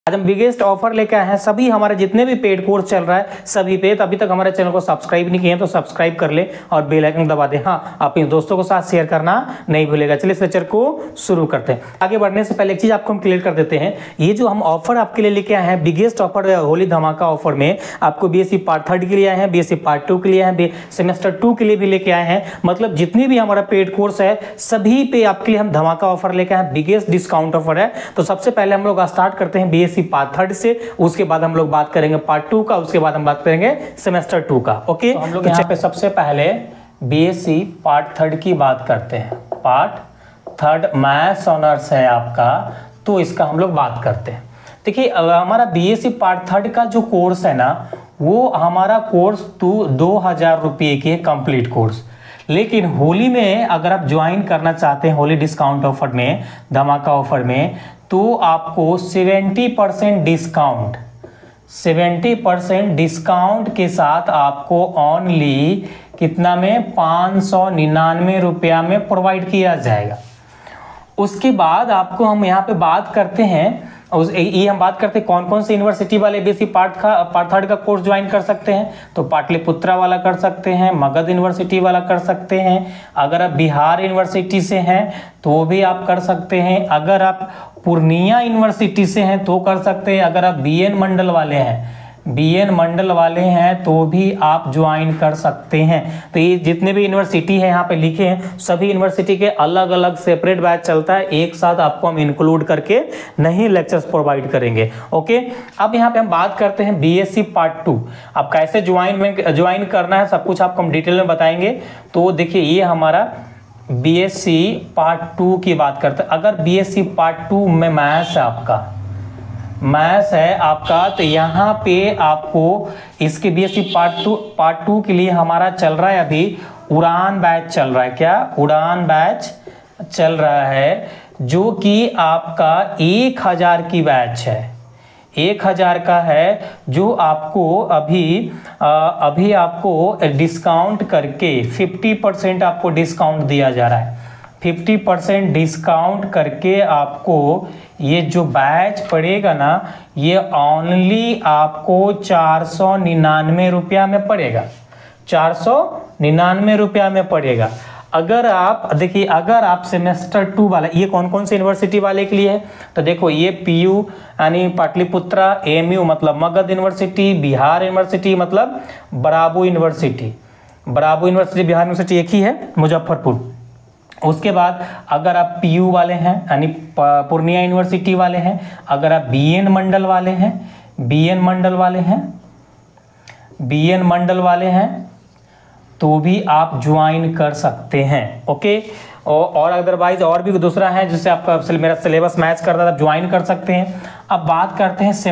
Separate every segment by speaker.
Speaker 1: आज हम biggest offer लेके आए हैं सभी हमारे जितने भी पेड कोर्स चल रहा है सभी पे। तो अभी तक हमारे चैनल को सब्सक्राइब नहीं किए हैं तो सब्सक्राइब कर ले और बेल आइकन दबा दे। हाँ, अपने दोस्तों के साथ शेयर करना नहीं भूलेगा। चलिए इस लेक्चर को शुरू करते हैं। आगे बढ़ने से पहले एक चीज आपको हम क्लियर कर देते हैं, ये जो हम ऑफर आपके लिए लेके आए हैं बिगेस्ट ऑफर होली धमाका ऑफर में आपको बीएससी पार्ट 3 के लिए आए हैं, बीएससी पार्ट 2 के लिए आए हैं, सेमेस्टर 2 के लिए भी लेके आए हैं। मतलब जितनी भी हमारा पेड कोर्स है सभी पे आपके लिए हम धमाका ऑफर लेके आए हैं, बिगेस्ट डिस्काउंट ऑफर है। तो सबसे पहले हम लोग स्टार्ट करते हैं बीएससी पार्ट 3 से, उसके बाद हम लोग बात करेंगे पार्ट 2 का, उसके बाद हम बात करेंगे सेमेस्टर 2 का। ओके, तो हम लोग यहाँ पे सबसे पहले बीएससी पार्ट 3 की बात करते हैं। पार्ट 3 मैथ्स ऑनर्स है आपका, तो इसका हम लोग बात करते हैं। देखिए हमारा बीएससी पार्ट 3 का जो कोर्स है ना, वो हमारा कोर्स 2000 रुपये की है कंप्लीट कोर्स। लेकिन होली में अगर आप ज्वाइन करना चाहते हैं होली डिस्काउंट ऑफर में, धमाका ऑफर में, तो आपको 70% डिस्काउंट, 70% डिस्काउंट के साथ आपको ओनली कितना में 599 रुपया में प्रोवाइड किया जाएगा। उसके बाद आपको हम यहाँ पे बात करते हैं, ये हम बात करते हैं कौन कौन से यूनिवर्सिटी वाले बीएससी पार्ट 3 का कोर्स ज्वाइन कर सकते हैं। तो पाटलिपुत्रा वाला कर सकते हैं, मगध यूनिवर्सिटी वाला कर सकते हैं, अगर आप बिहार यूनिवर्सिटी से हैं तो भी आप कर सकते हैं, अगर आप पूर्णिया यूनिवर्सिटी से हैं तो कर सकते हैं, अगर आप बीएन मंडल वाले हैं, बीएन मंडल वाले हैं तो भी आप ज्वाइन कर सकते हैं। तो ये जितने भी यूनिवर्सिटी है यहाँ पे लिखे हैं, सभी यूनिवर्सिटी के अलग अलग सेपरेट बैच चलता है, एक साथ आपको हम इंक्लूड करके नहीं लेक्चर्स प्रोवाइड करेंगे। ओके, अब यहाँ पे हम बात करते हैं बीएससी पार्ट 2। अब कैसे ज्वाइन करना है सब कुछ आपको हम डिटेल में बताएंगे। तो देखिए ये हमारा बीएससी पार्ट 2 की बात करते हैं। अगर बीएससी पार्ट 2 में मैथ्स है आपका, मैथ्स है आपका, तो यहाँ पे आपको इसके बीएससी पार्ट 2 के लिए हमारा चल रहा है अभी उड़ान बैच चल रहा है। क्या उड़ान बैच चल रहा है, जो कि आपका 1000 की बैच है, 1000 का है, जो आपको अभी आपको डिस्काउंट करके 50% आपको डिस्काउंट दिया जा रहा है। 50% डिस्काउंट करके आपको ये जो बैच पड़ेगा ना, ये ओनली आपको 499 रुपया में पड़ेगा, 499 रुपया में पड़ेगा। अगर आप देखिए, अगर आप सेमेस्टर 2 वाला, ये कौन कौन से यूनिवर्सिटी वाले के लिए है, तो देखो ये पीयू यानी पाटलिपुत्रा, एमयू मतलब मगध यूनिवर्सिटी, बिहार यूनिवर्सिटी मतलब Brabu university, Brabu university Bihar university एक ही है मुजफ्फरपुर। उसके बाद अगर आप पीयू वाले हैं यानी पूर्णिया यूनिवर्सिटी वाले हैं, अगर आप बीएन मंडल वाले हैं, बीएन मंडल वाले हैं, बीएन मंडल वाले हैं, तो भी आप ज्वाइन कर सकते हैं। ओके, और अदरवाइज और भी दूसरा है जिससे आपका मेरा सिलेबस मैच करता है, आप ज्वाइन कर सकते हैं। अब बात करते हैं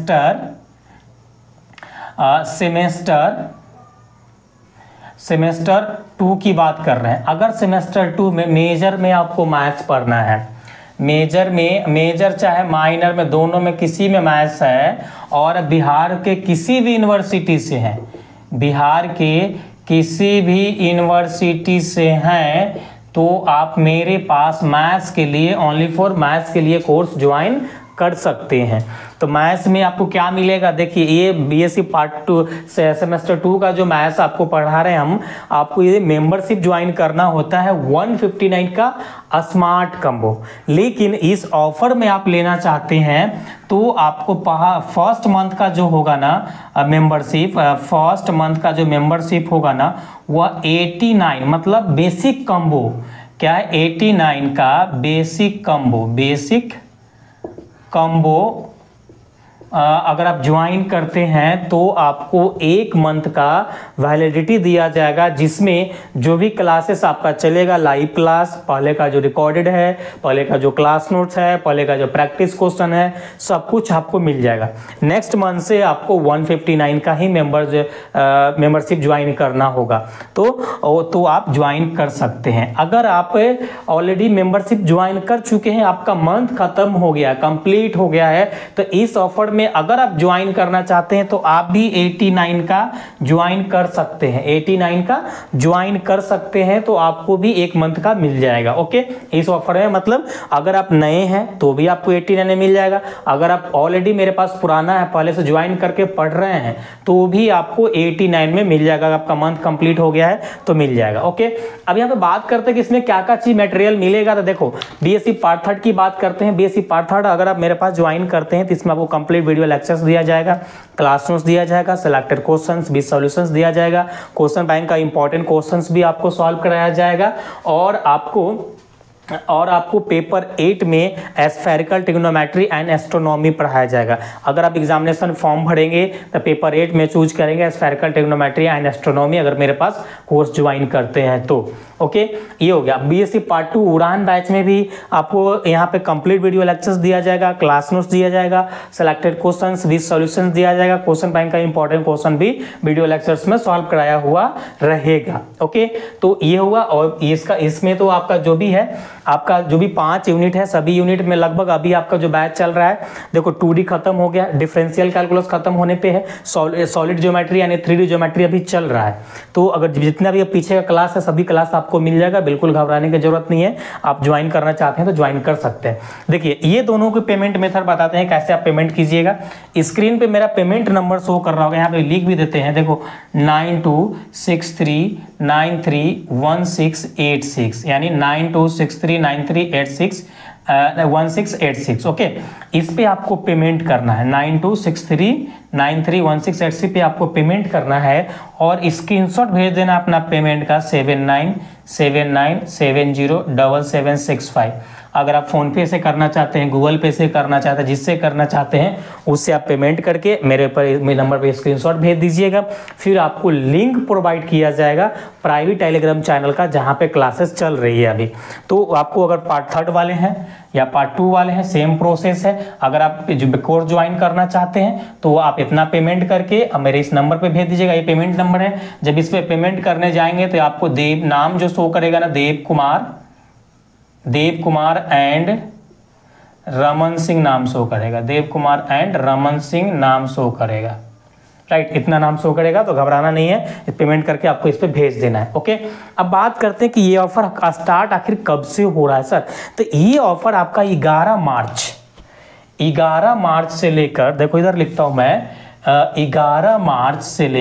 Speaker 1: सेमेस्टर 2 की बात कर रहे हैं। अगर सेमेस्टर 2 में मेजर में आपको मैथ्स पढ़ना है, मेजर चाहे माइनर में, दोनों में किसी में मैथ्स है, और बिहार के किसी भी यूनिवर्सिटी से हैं, बिहार के किसी भी यूनिवर्सिटी से हैं, तो आप मेरे पास मैथ्स के लिए, ओनली फॉर मैथ्स के लिए कोर्स ज्वाइन कर सकते हैं। तो मैथ्स में आपको क्या मिलेगा, देखिए ये बीएससी पार्ट 2 सेमेस्टर 2 का जो मैथ्स आपको पढ़ा रहे हैं हम, आपको ये मेंबरशिप ज्वाइन करना होता है 159 का स्मार्ट कम्बो। लेकिन इस ऑफर में आप लेना चाहते हैं तो आपको फर्स्ट मंथ का जो होगा ना मेंबरशिप, फर्स्ट मंथ का जो मेंबरशिप होगा ना, वह 89 मतलब बेसिक कम्बो, क्या है 89 का बेसिक कम्बो अगर आप ज्वाइन करते हैं तो आपको 1 मंथ का वैलिडिटी दिया जाएगा, जिसमें जो भी क्लासेस आपका चलेगा, लाइव क्लास, पहले का जो रिकॉर्डेड है, पहले का जो क्लास नोट्स है, पहले का जो प्रैक्टिस क्वेश्चन है, सब कुछ आपको मिल जाएगा। नेक्स्ट मंथ से आपको 159 का ही मेंबरशिप ज्वाइन करना होगा, तो आप ज्वाइन कर सकते हैं। अगर आप ऑलरेडी मेंबरशिप ज्वाइन कर चुके हैं, आपका मंथ खत्म हो गया, कंप्लीट हो गया है, तो इस ऑफर में अगर आप ज्वाइन करना चाहते हैं तो आप भी 89 का ज्वाइन कर सकते हैं, 89 का ज्वाइन कर सकते हैं, तो आपको भी 1 मंथ का मिल जाएगा। ओके, इस ऑफर में मतलब अगर आप नए हैं तो भी आपको 89 में मिल जाएगा, अगर आप ऑलरेडी मेरे पास पुराना है, पहले से ज्वाइन करके पढ़ रहे हैं, तो भी आपको 89 में मिल जाएगा। आपका मंथ कंप्लीट हो गया है तो मिल जाएगा। ओके, अब यहाँ पे बात करते हैं कि इसमें क्या क्या चीज मटेरियल मिलेगा। तो देखो, बीएससी पार्ट 3 की बात करते हैं। बीएससी पार्ट 3 अगर आप मेरे पास ज्वाइन करते हैं तो इसमें आपको कंप्लीट वीडियो लेक्चर्स दिया जाएगा, क्लास नोट्स दिया जाएगा, सिलेक्टेड क्वेश्चंस विद सॉल्यूशंस दिया जाएगा, क्वेश्चन बैंक का इंपॉर्टेंट क्वेश्चंस भी आपको सॉल्व कराया जाएगा, और आपको पेपर 8 में स्फेरिकल ट्रिग्नोमेट्री एंड एस्ट्रोनॉमी पढ़ाया जाएगा। अगर आप एग्जामिनेशन फॉर्म भरेंगे तो पेपर 8 में चूज करेंगे स्फेरिकल ट्रिग्नोमेट्री एंड एस्ट्रोनॉमी, अगर मेरे पास कोर्स ज्वाइन करते हैं तो। ओके, ये हो गया। बीएससी पार्ट 2 उड़ान बैच में भी आपको यहाँ पे कंप्लीट वीडियो लेक्चर्स दिया जाएगा, क्लास नोट्स दिया जाएगा, सिलेक्टेड क्वेश्चंस विद सॉल्यूशंस दिया जाएगा, क्वेश्चन बैंक का इंपॉर्टेंट क्वेश्चन भी वीडियो लेक्चर्स में सॉल्व कराया हुआ रहेगा। ओके, तो ये हुआ। और इसमें तो आपका जो भी है, आपका जो भी 5 यूनिट है, सभी यूनिट में लगभग अभी आपका जो बैच चल रहा है, देखो 2D खत्म हो गया, डिफरेंशियल कैलकुलस खत्म होने पे है, सॉलिड ज्योमेट्री यानी 3D ज्योमेट्री अभी चल रहा है। तो अगर जितना भी पीछे का क्लास है सभी क्लास आपको मिल जाएगा, बिल्कुल घबराने की जरूरत नहीं है। आप ज्वाइन करना चाहते हैं तो ज्वाइन कर सकते हैं। देखिए, ये दोनों के पेमेंट मेथड बताते हैं कैसे आप पेमेंट कीजिएगा। स्क्रीन पे मेरा पेमेंट नंबर शो कर रहा होगा, यहाँ पे लिख भी देते हैं, देखो 9263931686 यानी 92639386 ओके, इस पे आपको पेमेंट करना है। 9263931686 पे आपको पेमेंट करना है और स्क्रीनशॉट भेज देना अपना पेमेंट का 7979707765। अगर आप फोन पे से करना चाहते हैं, गूगल पे से करना चाहते हैं, जिससे करना चाहते हैं उससे आप पेमेंट करके मेरे नंबर पे स्क्रीनशॉट भेज दीजिएगा। फिर आपको लिंक प्रोवाइड किया जाएगा प्राइवेट टेलीग्राम चैनल का, जहां पे क्लासेस चल रही है अभी। तो आपको अगर पार्ट 3 वाले हैं या पार्ट 2 वाले हैं, सेम प्रोसेस है। अगर आप कोर्स ज्वाइन करना चाहते हैं तो आप इतना पेमेंट करके मेरे इस नंबर पे भेज दीजिएगा। ये पेमेंट नंबर है। जब इस पे पेमेंट करने जाएंगे तो आपको देव नाम जो शो करेगा ना, देव कुमार एंड रमन सिंह नाम शो करेगा, देव कुमार एंड रमन सिंह नाम शो करेगा, राइट, इतना नाम शो करेगा। तो घबराना नहीं है, पेमेंट करके आपको इस पे भेज देना है। ओके, अब बात करते हैं कि ये ऑफर का स्टार्ट आखिर कब से हो रहा है सर। तो ये ऑफर आपका 11 मार्च से लेकर, देखो इधर लिखता हूं मैं, 11 मार्च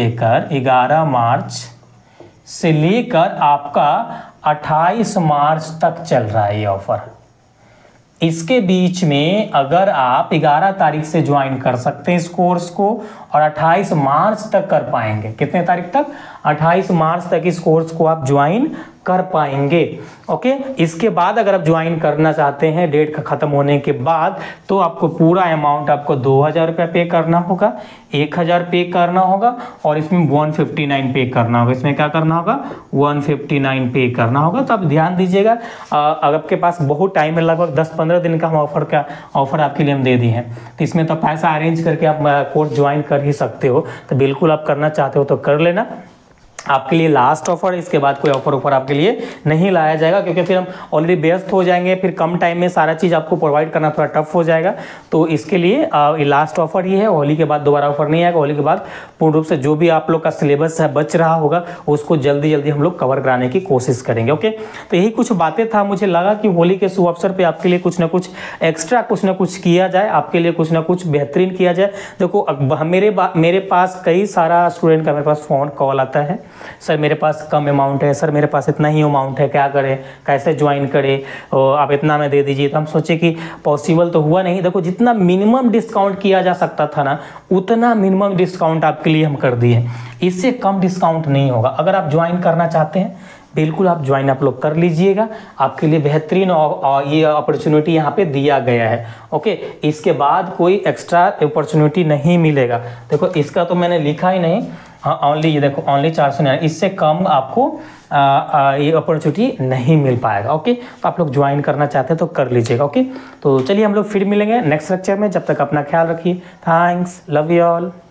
Speaker 1: से लेकर आपका 28 मार्च तक चल रहा है ये ऑफर। इसके बीच में अगर आप 11 तारीख से ज्वाइन कर सकते हैं इस कोर्स को और 28 मार्च तक कर पाएंगे। कितने तारीख तक? 28 मार्च तक इस कोर्स को आप ज्वाइन कर पाएंगे। ओके, इसके बाद अगर आप ज्वाइन करना चाहते हैं डेट का खत्म होने के बाद, तो आपको पूरा अमाउंट आपको 2000 रुपया पे करना होगा, 1000 पे करना होगा और इसमें 159 पे करना होगा। इसमें क्या करना होगा? 159 पे करना होगा। तो आप ध्यान दीजिएगा, अगर आपके पास बहुत टाइम है, लगभग 10-15 दिन का हम ऑफर आपके लिए हम दे दिए हैं, तो इसमें तो पैसा अरेंज करके आप कोर्स ज्वाइन कर ही सकते हो। तो बिल्कुल आप करना चाहते हो तो कर लेना। आपके लिए लास्ट ऑफर, इसके बाद कोई ऑफर आपके लिए नहीं लाया जाएगा, क्योंकि फिर हम ऑलरेडी व्यस्त हो जाएंगे, फिर कम टाइम में सारा चीज़ आपको प्रोवाइड करना थोड़ा टफ हो जाएगा। तो इसके लिए ये लास्ट ऑफर ही है। होली के बाद दोबारा ऑफर नहीं आएगा। होली के बाद पूर्ण रूप से जो भी आप लोग का सिलेबस है बच रहा होगा उसको जल्दी हम लोग कवर कराने की कोशिश करेंगे। ओके, तो यही कुछ बातें था। मुझे लगा कि होली के शुभ अवसर पर आपके लिए कुछ ना कुछ एक्स्ट्रा कुछ ना कुछ किया जाए, आपके लिए कुछ ना कुछ बेहतरीन किया जाए। देखो, मेरे पास कई सारा स्टूडेंट का मेरे पास फ़ोन कॉल आता है, सर मेरे पास कम अमाउंट है, सर मेरे पास इतना ही अमाउंट है, क्या करें, कैसे ज्वाइन करें, आप इतना में दे दीजिए। तो हम सोचे कि पॉसिबल तो हुआ नहीं। देखो, जितना मिनिमम डिस्काउंट किया जा सकता था ना, उतना मिनिमम डिस्काउंट आपके लिए हम कर दिए। इससे कम डिस्काउंट नहीं होगा। अगर आप ज्वाइन करना चाहते हैं, बिल्कुल आप ज्वाइन आप लोग कर लीजिएगा। आपके लिए बेहतरीन ये अपॉर्चुनिटी यहाँ पे दिया गया है। ओके, इसके बाद कोई एक्स्ट्रा अपॉर्चुनिटी नहीं मिलेगा। देखो, इसका तो मैंने लिखा ही नहीं, हाँ, ओनली ये देखो, ओनली 499, इससे कम आपको ये अपॉर्चुनिटी नहीं मिल पाएगा। ओके, तो आप लोग ज्वाइन करना चाहते हैं तो कर लीजिएगा। ओके, तो चलिए हम लोग फिर मिलेंगे नेक्स्ट लेक्चर में। जब तक अपना ख्याल रखिए। Thanks, love you all.